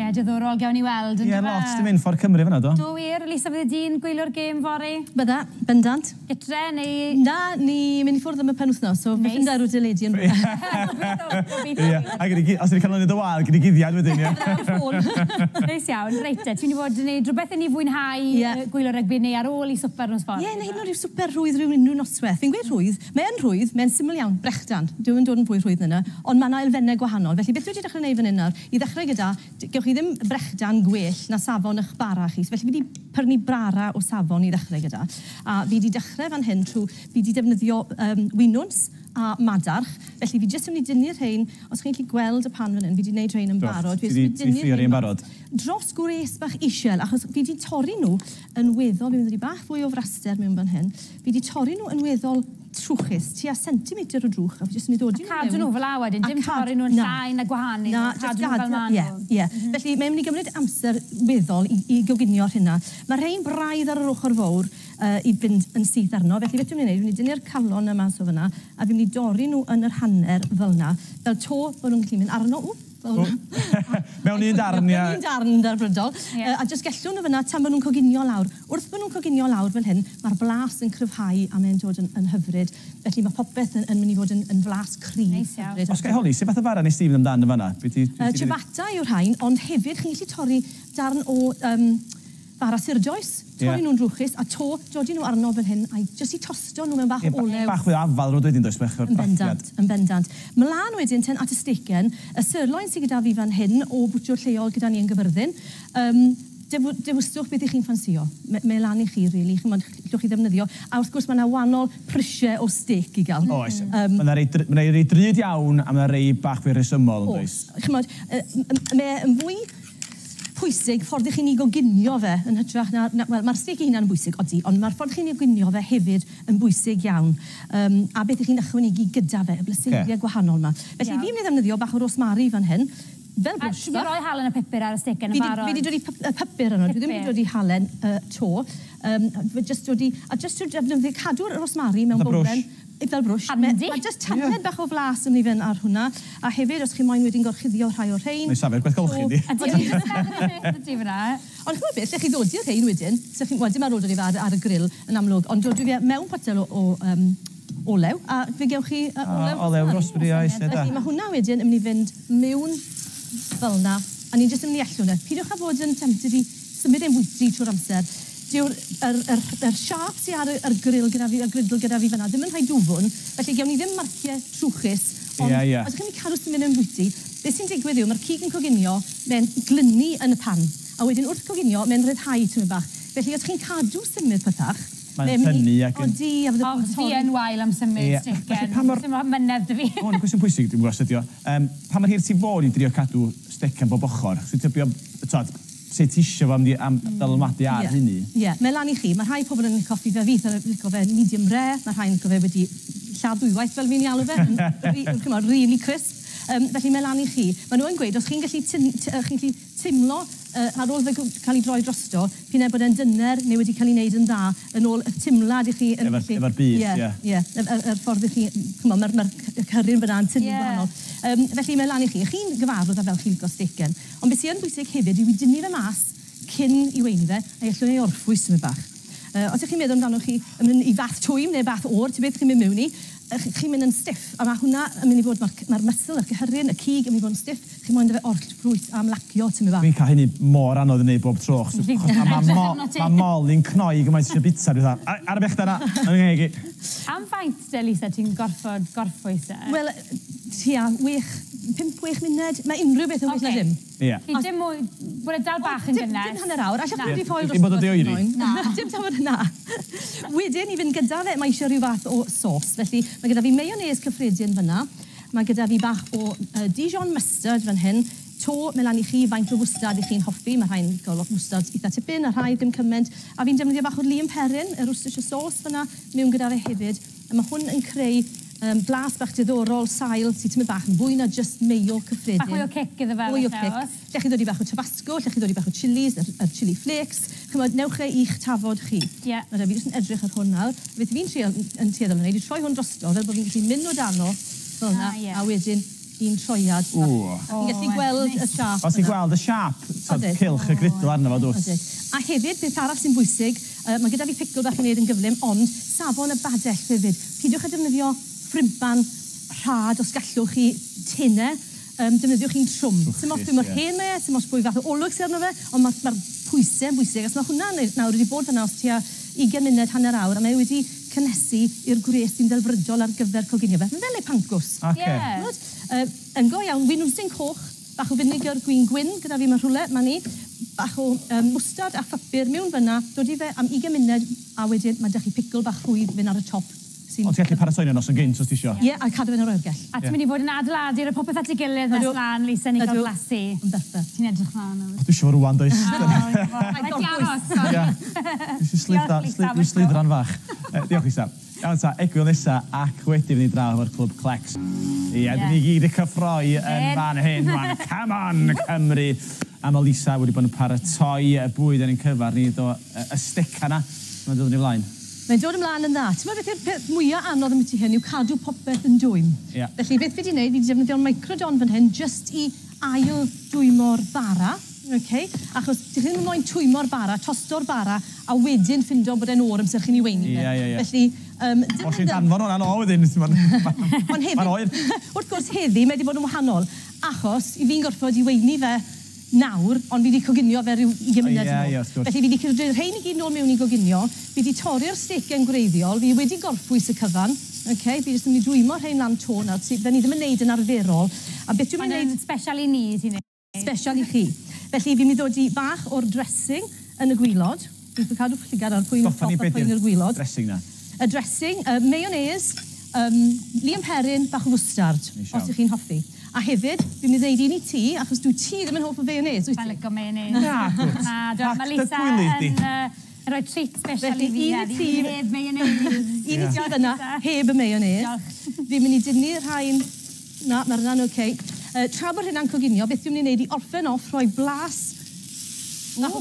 diddorol gawn ni weld. Ie, lot dim un ffordd Cymru fyna, do? Do wir, Lisa, fydde di'n gwylio'r gêm fori? Bydda, bendant. Gytre, neu... Na, ni mynd i ffwrdd am y penwthnos, so fe ffind arw dyledu yn rhywbeth. Ie, os ydych cael ei dy wal, gyda guddiad wedyn, ie. Neis iawn, reit te, ti'n bod yn neud rhywbeth i ni fwynhau gwylio rygbi neu ar ôl i swper nos ffordd? Ie, neud nhw rhyw swper rhwydd rhyw unrhyw noswaith. Fi'n gweud rhwydd, mae'n syml iawn, Brecdan. Dwi'n dod yn fwy rhwydd yna, ond mae yna elfennau gwahanol. Felly, beth wedi dechrau gwneud fan hyn nawr? I ddechrau gyda, gewch chi ddim Brecdan gwell na safon eich bara chi. Felly, fi wedi prynu brara o safon i ddechrau gyda. A fi wedi dechrau fan hyn trwy, fi wedi defnyddio winwns a madarch. Felly, fi jyst yn mynd i dynnu'r rhain. Os chi'n gallu gweld y pan fan hyn, fi wedi gwneud rhain yn barod. Fi wedi ffrio rhain barod. Dros gwres bach isiel, achos fi wedi torri nhw yn weddol, fi'n wedi bach fwy o fraster mewn fan hyn. Fi wedi torri nhw yn weddol trwchus, tua centimetr o drwch, a fi jyst yn mynd i ddod i nhw. Cadw nhw fel a wedyn, dim torri nhw'n llai na gwahanu. Na, cadw nhw fel maen nhw. Ie. Felly, mae'n mynd i gymryd amser weddol i goginio hynna. Mae rhain braidd ar yr ochr fawr i fynd yn syth arno. Felly, beth dwi'n mynd i wneud, fi'n dynnu'r calon yma so fyna, a fi'n mynd i dorri nhw yn yr hanner fel yna, fel to bod nhw'n gallu mynd arno. Mewn un darn, ia. Mewn un darn darbrydol. A jyst gellwn nhw fyna tan bod nhw'n coginio lawr. Wrth bod nhw'n coginio lawr fel hyn, mae'r blas yn cryfhau a mae'n dod yn hyfryd. Felly mae popeth yn mynd i fod yn flas cryf. Os gael holi, sut fath o fara nes Stephen amdano fyna? Ciabatta yw'r rhain, ond hefyd chi'n gallu torri darn o bara sirdoes, torri nhw'n drwchus, a to, dodi nhw arno fel hyn, a jyst i tosto nhw mewn bach o olew. Bach fwy o afal rwyd wedyn, does? Yn bendant. Mlaen wedyn, ten at y Stêcen, y sirloin sydd gyda fi fan hyn o bwtio'r lleol gyda ni yn Gyfyrddin, dewystwch beth ych chi'n ffansio. Mae lan i chi, rili. Llwch chi ddefnyddio. A wrth gwrs, mae yna wahanol prisiau o Stêc i gael. Oes. Mae yna rei drud iawn, a mae yna rei bach fwy resymol, yn does? Chymod, mae'n fwy pwysig ffordd i chi'n ei goginio fe yn hytrach na... Wel, mae'r Stêc i hynna'n bwysig, odi, ond mae'r ffordd chi'n ei goginio fe hefyd yn bwysig iawn. A beth i chi'n ychwanegu gyda fe, y bleseiriau gwahanol yma. Felly, fi'n mynd i ddefnyddio bach o rosmari fan hyn. Fel brwsh. Fi roi halen y pupur ar y Stêc yn y barod. Fi wedi dod i pupur yno, dwi ddim wedi dod i halen to. A jyst defnyddio cadw'r rosmari mewn bowlen. Fel brwsh. Mae jyst taned bach o flas yn mynd ar hwnna. A hefyd, os chi moyn wedi'n gorchuddio rhai o'r rhain. Neu safed, gwaith golchi di. Ond chymod beth, lle chi ddod i'r rhain wedyn, wedyn mae'r ôl dod i fad ar y grill yn amlwg, ond dod i fe mewn potel o olew, a fe gewch chi olew. Olew, rosbri, oes. Felly mae hwnna wedyn yn mynd i fynd mewn fel yna, a ni'n jyst yn mynd i allu hwnna. Pidwch a fod yn tempted i symud ein bwyty trwy'r amser. Dyw'r siap sy'n ar y grill gyda fi, y grydl gyda fi fyna, ddim yn rhai dwfwn, felly gewn ni ddim marciau trwchus, ond os ydych chi'n cadw symud yn bwyty, beth sy'n digwydd yw, mae'r cig yn coginio, mae'n glynu yn y pan, a wedyn wrth coginio, mae'n rhyddhau tymor bach. Felly os chi'n cadw symud pethach, mae'n tynnu ac yn... O, fi yn wael am symud Stêcen. Dim ond mynedd dy fi. O'n gwestiwn pwysig, dwi'n gwybod ydio. Pa mae'r hir ti fod i drio cadw Stêcen bob ochr? Dwi'n tybio, sut isio fo am dalymadu ar hynny? Ie, mae lan i chi. Mae rhai pobl yn coffi fe fydd, yn licio fe medium rare, mae rhai'n licio fe wedi lladd dwywaith fel fi'n alw fe, really crisp. Felly mae lan i chi. Mae nhw'n gweud, os chi'n gallu teimlo ar ôl fe cael ei droi drosto, p'un bod e'n dyner neu wedi cael ei wneud yn dda, yn ôl y timlad i chi... Efo'r byd, ie. Ie, y ffordd i chi... Mae'r cyrru'n fyna'n tynnu gwahanol. Felly mae lan i chi. Chi'n gyfarfod a fel chi'n licio Stêcen. Ond beth sy'n bwysig hefyd yw i dynnu fe mas cyn i weini fe, a allwn ei orffwys yn y bach. Os ydych chi'n meddwl amdano chi i fath twym neu bath o'r, ti beth chi'n mynd mewn i, chi'n mynd yn stiff, a mae hwnna yn mynd i fod, mae'r mysl, y gyhyrryn, y cig yn mynd i fod yn stiff, chi'n mynd i fe orll ffrwyth am lacio, ti'n mynd bach. Fi'n cael hynny mor anodd yn neud bob troch. Mae moli'n cnoi gymaint eisiau bitsa, dwi'n dda, ar y bechda na, yn ynghegi. Am faint, Lisa, ti'n gorffwys e? Wel, tia, 5-6 munud, mae unrhyw beth yn weithio ddim. Ie. Dim mwy, bod e dal bach yn gynnes. Dim hanner awr, allwch chi wedi ffoil Dim bod o ddioeri. Dim tafod yna. Wedyn, i fynd gyda fe, mae eisiau rhyw fath o sos. Felly, mae gyda fi mayonnaise cyffredin fyna. Mae gyda fi bach o Dijon mustard fan hyn. To, mae lan i chi, faint o wstad i chi'n hoffi. Mae rhain gael lot wstad eitha tipyn, a rhai ddim cymaint. A fi'n defnyddio bach o'r liam perin, y Worcestershire sauce fyna, mewn gyda fe hefyd. A mae hwn yn creu blas bach diddorol, sail, sy'n tymud bach yn fwy na just mayo cyffredin. Bach fwy o cic iddo fel Fwy o cic. Lle chi ddod i bach o tabasco, lle chi ddod i bach o chilies, y chili flakes. Chymod, newch e i'ch tafod chi. Ie. Fi jyst yn edrych ar hwn nawr. Beth fi'n tueddol yn gwneud, i troi hwn drosto, fel bod fi'n gallu mynd o dano, fel yna, a wedyn un troiad. Ti'n gallu gweld y siap. Os ti'n gweld y siap, cilch y grydl arno fo dwrs. A hefyd, beth arall sy'n bwysig, mae gyda fi picl bach i wneud yn gyflym, ond safon y badell hefyd. Pidiwch â defnyddio ffrimpan rhad os gallwch chi tenau, defnyddiwch chi'n trwm. Sy'n moch dwi'n mor hen mae, sy'n moch bwy fath o olwg sy'n arno fe, ond mae'r pwysau yn bwysig. Os mae hwnna nawr wedi bod fyna os tua 20 munud, hanner awr, a mae wedi cynnesu i'r gwres sy'n delfrydol ar gyfer coginio fe. Mae'n fel ei pancws. Yn go iawn, winwsyn coch, bach o vinegar gwyn, gyda fi mae rhywle, mae ni, bach o mwstard a phapur mewn fyna, dod i fe am 20 munud, a wedyn mae ydych chi picl bach rhwydd fynd ar y top. Ond ti'n gallu paratoinio nos yn gynt, os ti isio? Ie, a cadw fe'n yr oergell. A ti'n mynd i fod yn adeiladu'r popeth at ei gilydd nes lan, Lisa, neu gael blasu. Yn berffaith. Ti'n edrych lan. Dwi eisiau fod rwan, does? Mae di aros, sori. Dwi'n slidran fach. Diolch, Lisa. Iawn ta, egwyl nesa ac wedi fynd i draw efo'r Clwb Clecs. Ie, dyn ni gyd y cyffroi yn fan hyn, wan. Come on, Cymru! A mae Lisa wedi bod yn paratoi y bwyd yn ein cyfar ni do y Stêc yna. Mae'n dod yn ei flaen. Mae'n dod ymlaen yn dda. Ti'n meddwl beth yw'r peth mwyaf anodd am ti hyn yw cadw popeth yn dwym. Felly beth fi wedi gwneud, fi wedi defnyddio'r microdon fan hyn just i ail dwymo'r bara. Achos ti'n ddim yn moyn twymo'r bara, tosto'r bara, a wedyn ffindo bod e'n o'r amser chi'n ei weini fe. Felly... O, sy'n danfon hwnna'n o wedyn. Ond hefyd, wrth gwrs heddi, mae wedi bod yn wahanol. Achos, i fi'n gorfod i weini fe nawr, ond fi wedi coginio fe rhyw 20 munud nôl. Felly fi wedi cyrraedd rhain i gyd nôl mewn i goginio. Fi wedi torri'r Stêc yn gwreiddiol. Fi wedi gorffwys y cyfan. Fi jyst yn mynd i dwymo rhain lan to nawr. Fe ni ddim yn neud yn arferol. A beth dwi'n mynd i neud... Special i ni, ti'n neud. Special i chi. Felly fi'n mynd i ddod i bach o'r dressing yn y gwylod. Fi'n cadw llygad ar pwy'n i'r gwylod. Dressing na. Y dressing, mayonnaise, liam perin, bach o fwstard, os ydych chi'n hoffi. A hefyd, fi'n mynd i ddweud un i ti, achos dwi ti ddim yn hoff o mayonnaise, wyt ti? Mae'n licio mayonnaise. Na, gwrs. Mae Lisa yn rhoi treat special i fi heddi, heb mayonnaise. Un i ti fyna, heb y mayonnaise. Fi'n mynd i dynnu rhain, na, mae'r rhan oce. Tra bod hynna'n coginio, beth dwi'n mynd i wneud i orffen off, rhoi blas. Bach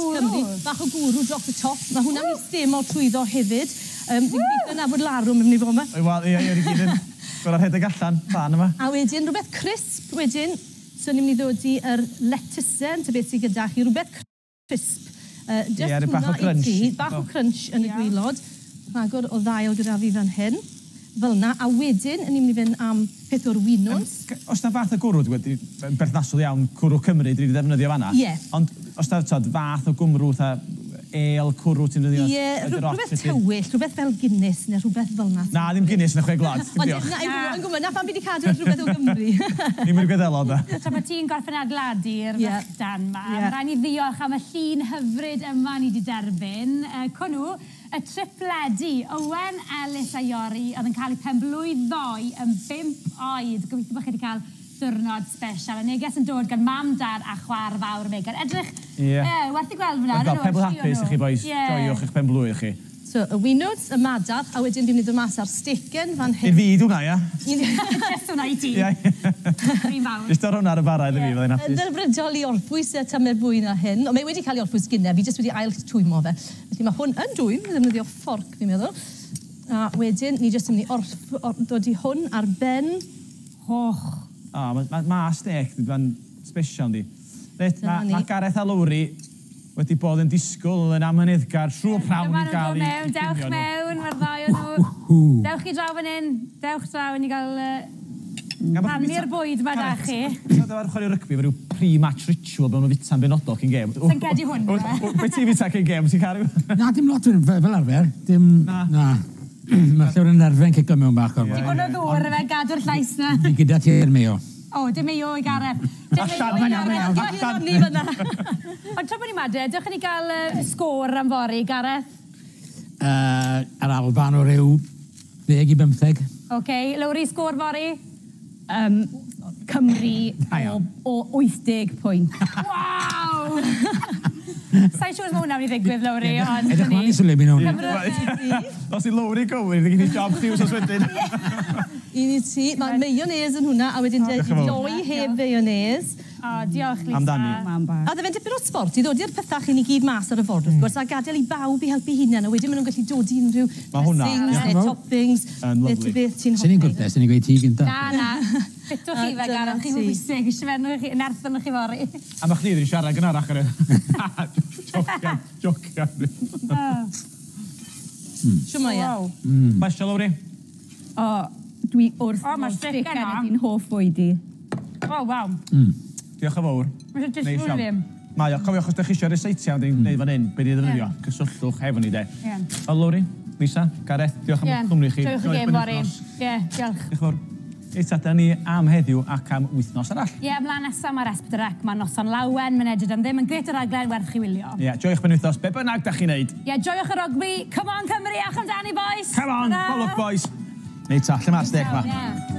o gwrw dros y top. Mae hwnna'n mynd stemol trwyddo hefyd. Fi'n gobeithio na fod larwm yn mynd i fod yma. Wel, ie, i'r gyd yn gweld rhedeg allan, fan yma. A wedyn, rhywbeth crisp wedyn. So ni'n mynd i ddod i'r lettuce, ta beth sydd gyda chi. Rhywbeth crisp. Just bach o crunch. Bach o crunch yn y gwylod. Rhagor o ddail gyda fi fan hyn. Fel na. A wedyn, ni'n mynd i fynd am peth o'r winws. Os na fath o gwrw, berthnasol iawn, cwrw Cymru, dwi wedi defnyddio fanna. Ie. Ond os na fath o gwmrw, el, cwrw, ti'n dyddio? Ie, rhywbeth tywyll, rhywbeth fel Guinness neu rhywbeth fel na. Na, ddim Guinness yn y chwe glad. Ond yn gwybod, na pan fi wedi cadw rhywbeth o Gymru. Ni'n mynd i gweddelo, da. Tra mae ti'n gorffen adeiladu'r Brecdan ma. Rhaid ni ddiolch am y llun hyfryd yma ni wedi derbyn. Cwnnw, y tripledi, Owen, Ellis a Iori, oedd yn cael eu penblwydd ddoe yn 5 oed. Gobeithio bod chi wedi cael diwrnod special. Y neges yn dod gan mam, dad a chwar fawr Megan. Edrych, werth i gweld fyna. Fel pebl hapus i chi, boys. Joiwch eich penblwydd chi. So, y winwds, y madar, a wedyn dwi'n mynd i mas ar Stêcen fan hyn. I fi hwnna, ia? Just hwnna i ti. Rwy'n fawr. Just ar hwnna ar y barau, ddim i, fyddai'n hapus. Yn delfrydol i orffwys y tamer fwy na hyn. Ond mae wedi cael ei orffwys gynnau, fi jyst wedi ail twymo fe. Felly mae hwn yn dwym, fi ddefnyddio fforc, fi'n meddwl. A wedyn, ni jyst yn mynd i dod i hwn ar ben. Mae Stêc, dwi'n special di. Mae Gareth a Lowry wedi bod yn disgwyl yn amyneddgar trwy'r prawn i gael ei... Dewch mewn, mae'r ddau o nhw. Dewch i draw fan hyn. Dewch draw i gael rhannu'r bwyd ma da chi. Oedd efo'r chwarae rygbi, fe rhyw pre-match ritual bod nhw'n fita'n benodol cyn gêm. Sa'n gedi hwn, Be ti'n fita cyn gêm? Ti'n cael rhyw? Na, dim lot fel arfer. Na. Mae lle yn nerfen cico mewn bach o'r... Ti'n gwneud ddŵr fe gadw'r llais na? Fi gyda ti'r meo. O, dim meo i Gareth. Allan. Ond tra bod ni made, dewch ni gael sgôr am fori, Gareth? Ar Alban o ryw 10 i 15. Oce, Lowry, sgôr fori? Cymru o 80 pwynt. Waw! Sa'n siŵr mae hwnna'n mynd i ddigwydd, Lowry, ond... Edrych ma'n i sylwi mi nhw'n. Os i Lowry gywir, dwi'n gwneud job chdiws os wedyn. Un i ti, mae mayonnaise yn hwnna, a wedyn doi heb mayonnaise. O, diolch, Lisa. Amdani. A dde fe'n dipyn o sport i ddod i'r pethau chi ni gyd mas ar y ffordd, wrth gwrs, a gadael i bawb i helpu hunain, a wedyn maen nhw'n gallu dod i unrhyw dressings, toppings, beth i beth ti'n hoffi. Sy'n ni'n gwrdd, sy'n ni'n gweud ti gynta. Na. Fetwch chi fe garach, chi'n bwysig, eisiau nerthon chi fori. A mae chdi ddim siarad gynharach ar y... Jocian. Siw mae e? Basio, Lowri? O, dwi wrth mae'r Stêc Stêc enw di'n hoff fwydi. O, waw. Diolch yn fawr. Mae'n disgwyl ddim. Mae o, cofiwch os ydych chi eisiau reseitio, dwi'n gwneud fan hyn, beth i ddefnyddio. Cysylltwch hefo ni, de. O, Lowri, Lisa, Gareth, diolch am cwmni chi. Diolch yn gêm fori. Diolch. Diolch yn fawr. Eita, da ni am heddiw ac am wythnos arall. Ymlaen nesaf mae'r S4C, mae noson lawen, mae'n edrych am ddim, yn gret o raglen werth chi wylio. Joiwch benwythnos, be bynnag da chi'n neud. Joiwch y rugby, come on Cymru, ach amdani boys. Come on, bolwch boys. Eita, lle mae'r Stêc ma?